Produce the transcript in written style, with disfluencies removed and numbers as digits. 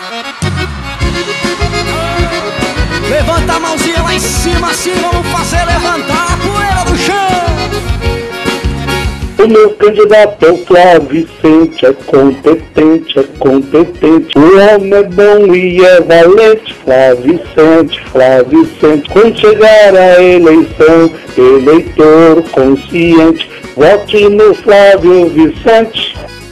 Levanta a mãozinha lá em cima, assim, vamos fazer levantar a poeira do chão. O meu candidato é o Flávio Vicente, é competente, é competente. O homem é bom e é valente, Flávio Vicente, Flávio Vicente. Quando chegar a eleição, eleitor consciente, vote no Flávio Vicente.